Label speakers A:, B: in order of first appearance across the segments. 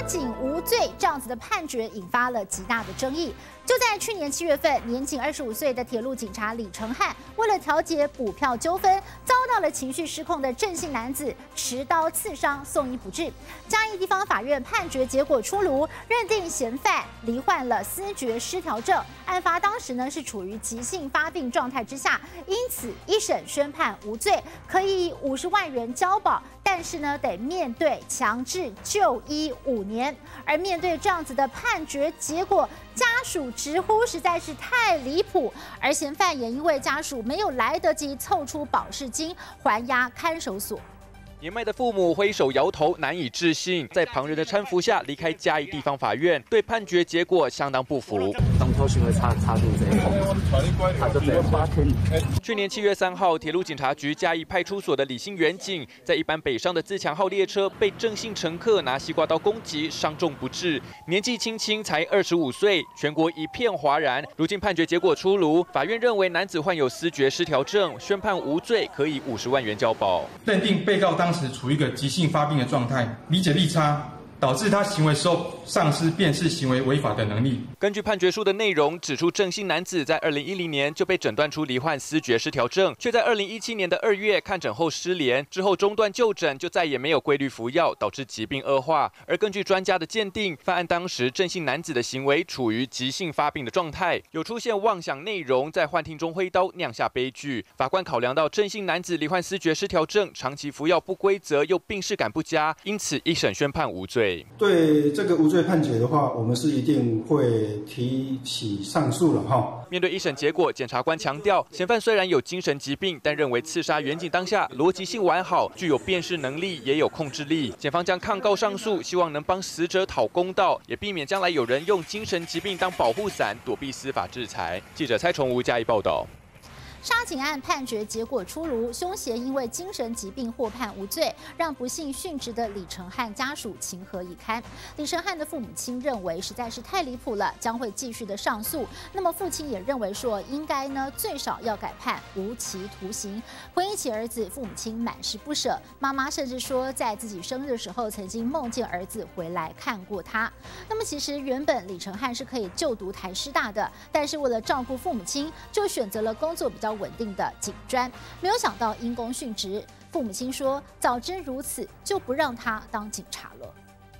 A: 警无罪这样子的判决引发了极大的争议。就在去年7月份，年仅25岁的铁路警察李承翰，为了调解补票纠纷，遭到了情绪失控的郑姓男子持刀刺伤，送医不治。嘉义地方法院判决结果出炉，认定嫌犯罹患了思觉失调症，案发当时呢是处于急性发病状态之下，因此一审宣判无罪，可以以50万元交保，但是呢得面对强制就医5年。而面对这样子的判决结果，家属直呼实在是太离谱，而嫌犯也因为家属没有来得及凑出保释金，还押看守所。
B: 年迈的父母挥手摇头，难以置信，在旁人的搀扶下离开嘉义地方法院，对判决结果相当不服。
C: 当初行为差度这一他就这样8天。
B: 去年7月3号，铁路警察局嘉义派出所的李姓员警，在一班北上的自强号列车被郑姓乘客拿西瓜刀攻击，伤重不治，年纪轻轻才25岁，全国一片哗然。如今判决结果出炉，法院认为男子患有思觉失调症，宣判无罪，可以50万元交保。
D: 认定被告当时处于一个急性发病的状态，理解力差，导致他行为时候丧失辨识行为违法的能力。
B: 根据判决书的内容指出，郑姓男子在2010年就被诊断出罹患思觉失调症，却在2017年的2月看诊后失联，之后中断就诊，就再也没有规律服药，导致疾病恶化。而根据专家的鉴定，犯案当时郑姓男子的行为处于急性发病的状态，有出现妄想内容，在幻听中挥刀，酿下悲剧。法官考量到郑姓男子罹患思觉失调症，长期服药不规则，又病识感不佳，因此一审宣判无罪。
E: 对这个无罪判决的话，我们是一定会提起上诉了哈。
B: 面对一审结果，检察官强调，嫌犯虽然有精神疾病，但认为刺杀员警当下逻辑性完好，具有辨识能力，也有控制力。检方将抗告上诉，希望能帮死者讨公道，也避免将来有人用精神疾病当保护伞，躲避司法制裁。记者蔡崇吴嘉义报道。
A: 杀警案判决结果出炉，凶嫌因为精神疾病获判无罪，让不幸殉职的李承翰家属情何以堪？李承翰的父母亲认为实在是太离谱了，将会继续的上诉。那么父亲也认为说，应该呢最少要改判无期徒刑。回忆起儿子，父母亲满是不舍，妈妈甚至说在自己生日的时候曾经梦见儿子回来看过他。那么其实原本李承翰是可以就读台师大的，但是为了照顾父母亲，就选择了工作比较稳定的警专，没有想到因公殉职。父母亲说，早知如此，就不让他当警察了。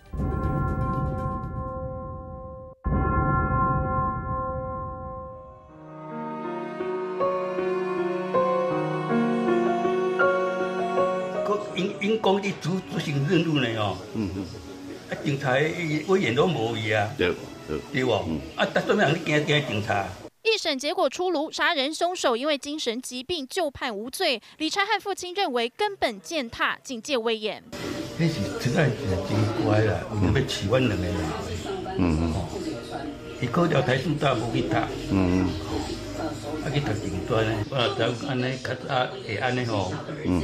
F: 因公的执行任务呢哦，警察威严都无伊啊，对不？但做咩人惊警察？
G: 一审结果出炉，杀人凶手因为精神疾病就判无罪。李承翰父亲认为根本践踏警戒威严。
F: 那是实在是真乖啦，为了要饲阮2个人。伊考了台师大无去读，去读警专呢，我就安尼会安尼吼。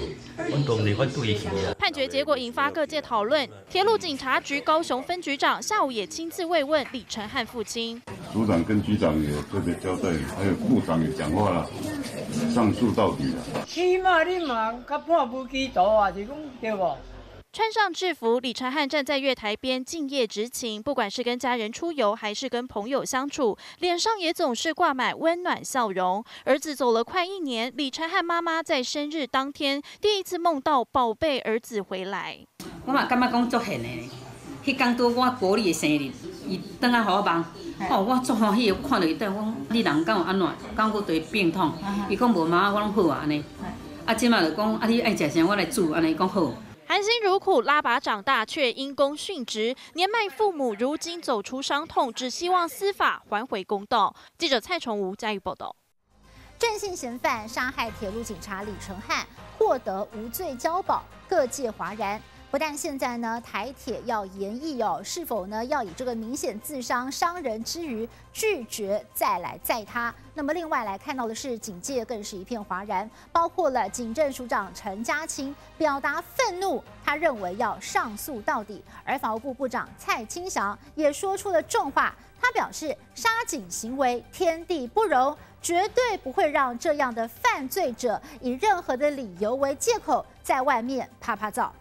G: 判决结果引发各界讨论，铁路警察局高雄分局长下午也亲自慰问李承翰父亲。
H: 组长跟局长也特别交代，还有部长也讲话了，上诉到底了。
I: 起码你嘛较判无期徒啊，是讲对不？
G: 穿上制服，李承翰站在月台边敬业执勤，不管是跟家人出游还是跟朋友相处，脸上也总是挂满温暖笑容。儿子走了快1年，李承翰妈妈在生日当天第一次梦到宝贝儿子回来。
J: 我嘛感觉讲足幸的，迄天拄我国里的生日，伊转来互我梦，我足欢喜，看到伊等我讲你人敢有安怎？敢有对病痛？伊讲无妈，我拢好啊安尼。即马就讲你爱食啥，我来煮安尼，讲好。
G: 含辛茹苦拉拔长大，却因公殉职，年迈父母如今走出伤痛，只希望司法还回公道。记者蔡崇吴嘉义报道。
A: 郑姓嫌犯杀害铁路警察李承翰，获得无罪交保，各界哗然。不但现在呢，台铁要研议是否呢要以这个明显自伤伤人之余拒绝再来载他。那么另外来看到的是，警界更是一片哗然，包括了警政署长陈家清表达愤怒，他认为要上诉到底。而法务部部长蔡清祥也说出了重话，他表示杀警行为天地不容，绝对不会让这样的犯罪者以任何的理由为借口在外面趴趴走。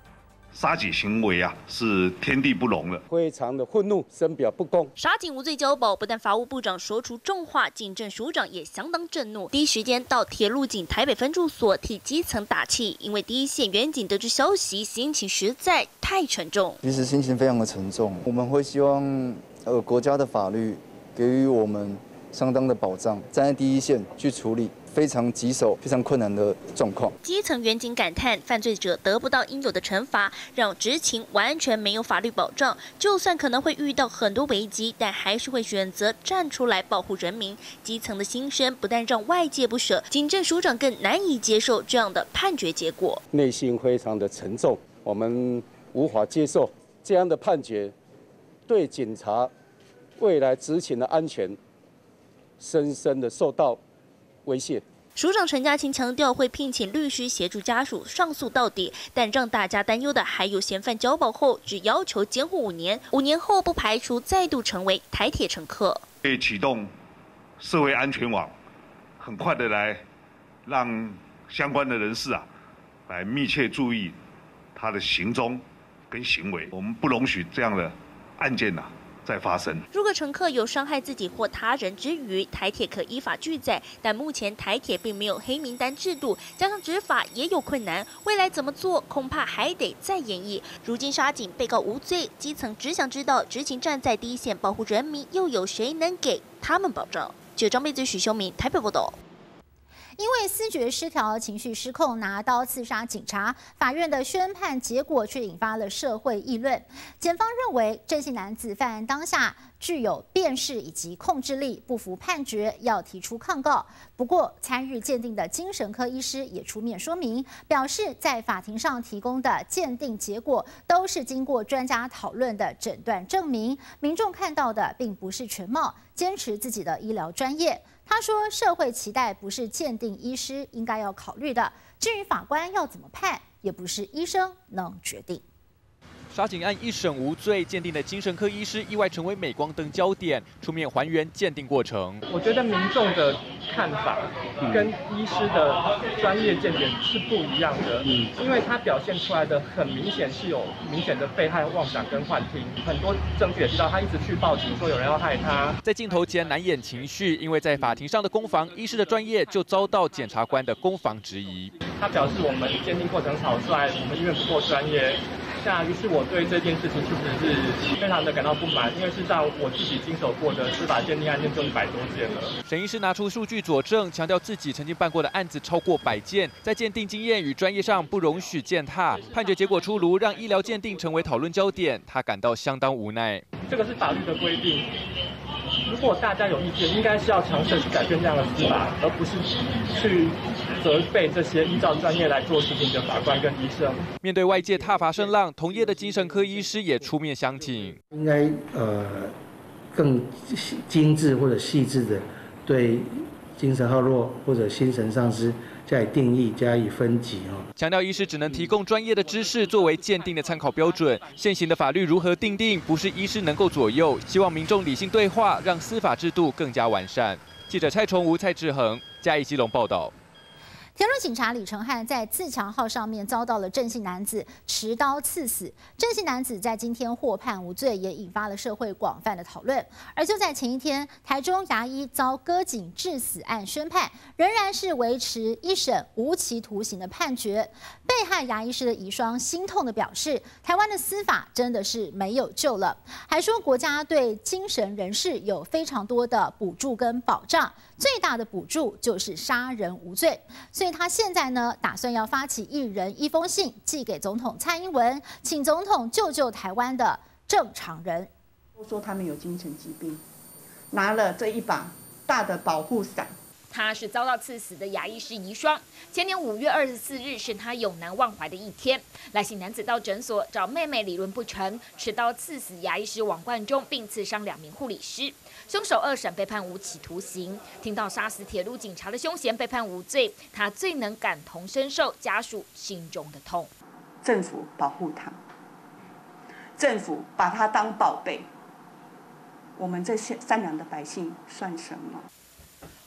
K: 杀警行为啊，是天地不容的，
L: 非常的愤怒，深表不公。
M: 杀警无罪交保，不但法务部长说出重话，警政署长也相当震怒，第一时间到铁路警台北分驻所替基层打气，因为第一线员警得知消息，心情实在太沉重。
N: 其实心情非常的沉重，我们会希望国家的法律给予我们相当的保障，站在第一线去处理非常棘手、非常困难的状况。
M: 基层员警感叹，犯罪者得不到应有的惩罚，让执勤完全没有法律保障。就算可能会遇到很多危机，但还是会选择站出来保护人民。基层的心声不但让外界不舍，警政署长更难以接受这样的判决结果，
L: 内心非常的沉重，我们无法接受这样的判决，对警察未来执勤的安全深深的受到威胁。
M: 署长陈家清强调，会聘请律师协助家属上诉到底，但让大家担忧的还有嫌犯交保后只要求监护5年，5年后不排除再度成为台铁乘客。
K: 可以启动社会安全网，很快的来让相关的人士啊，来密切注意他的行踪跟行为，我们不容许这样的案件再发生。
M: 如果乘客有伤害自己或他人之余，台铁可依法拒载，但目前台铁并没有黑名单制度，加上执法也有困难，未来怎么做，恐怕还得再研议。如今杀警被告无罪，基层只想知道，执勤站在第一线保护人民，又有谁能给他们保障？记者张贝子、许修明台北报道。
A: 因为思觉失调、情绪失控，拿刀刺杀警察，法院的宣判结果却引发了社会议论。检方认为，郑姓男子犯案当下具有辨识以及控制力，不服判决，要提出抗告。不过，参与鉴定的精神科医师也出面说明，表示在法庭上提供的鉴定结果都是经过专家讨论的诊断证明，民众看到的并不是全貌，坚持自己的医疗专业。他说，社会期待不是鉴定医师应该要考虑的，至于法官要怎么判，也不是医生能决定。
B: 杀警案一审无罪，鉴定的精神科医师意外成为镁光灯焦点，出面还原鉴定过程。
O: 我觉得民众的看法跟医师的专业见解是不一样的，因为他表现出来的很明显是有明显的被害妄想跟幻听，很多证据也知道他一直去报警说有人要害他。
B: 在镜头前难掩情绪，因为在法庭上的攻防，医师的专业就遭到检察官的攻防质疑。
O: 他表示我们鉴定过程草率，我们医院不够专业。于是我对这件事情其实是非常的感到不满，因为事实上我自己经手过的司法鉴定案件就100多件了。
B: 沈医师拿出数据佐证，强调自己曾经办过的案子超过100件，在鉴定经验与专业上不容许践踏。判决结果出炉，让医疗鉴定成为讨论焦点，他感到相当无奈。
O: 这个是法律的规定。如果大家有意见，应该是要尝试去改变这样的司法，而不是去责备这些依照专业来做事情的法官跟医生。
B: 面对外界挞伐声浪，同业的精神科医师也出面相挺，
P: 应该更精致或者细致的对精神耗弱或者精神丧失加以定义、加以分级
B: 强调医师只能提供专业的知识作为鉴定的参考标准，现行的法律如何定定，不是医师能够左右。希望民众理性对话，让司法制度更加完善。记者蔡崇吴、蔡志恒，嘉义基隆报道。
A: 铁路警察李承翰在自强号上面遭到了郑姓男子持刀刺死。郑姓男子在今天获判无罪，也引发了社会广泛的讨论。而就在前一天，台中牙医遭割颈致死案宣判，仍然是维持1审无期徒刑的判决。被害牙医师的遗孀心痛地表示，台湾的司法真的是没有救了，还说国家对精神人士有非常多的补助跟保障，最大的补助就是杀人无罪。所以他现在呢，打算要发起1人1封信，寄给总统蔡英文，请总统救救台湾的正常人。
Q: 都说他们有精神疾病，拿了这一把大的保护伞。
R: 他是遭到刺死的牙医师遗孀。前年5月24日是他永难忘怀的一天。赖姓男子到诊所找妹妹理论不成，持刀刺死牙医师王冠中，并刺伤2名护理师。凶手2审被判无期徒刑。听到杀死铁路警察的凶嫌被判无罪，他最能感同身受家属心中的痛。
Q: 政府保护他，政府把他当宝贝，我们这些善良的百姓算什么？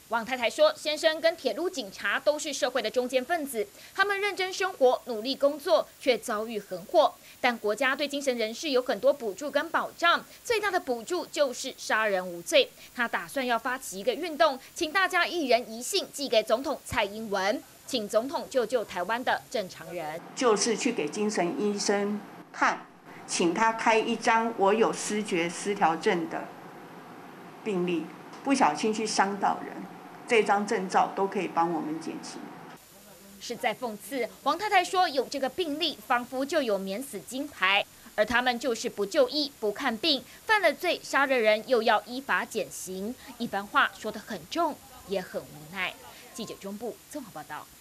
R: 王太太说，先生跟铁路警察都是社会的中坚分子，他们认真生活，努力工作，却遭遇横祸。但国家对精神人士有很多补助跟保障，最大的补助就是杀人无罪。他打算要发起一个运动，请大家一人一信寄给总统蔡英文，请总统救救台湾的正常人，
Q: 就是去给精神医生看，请他开一张我有思觉失调症的病历，不小心去伤到人，这张证照都可以帮我们减轻。
R: 是在讽刺王太太说有这个病例，仿佛就有免死金牌，而他们就是不就医、不看病，犯了罪杀了人又要依法减刑，一番话说得很重，也很无奈。记者中部综合报道。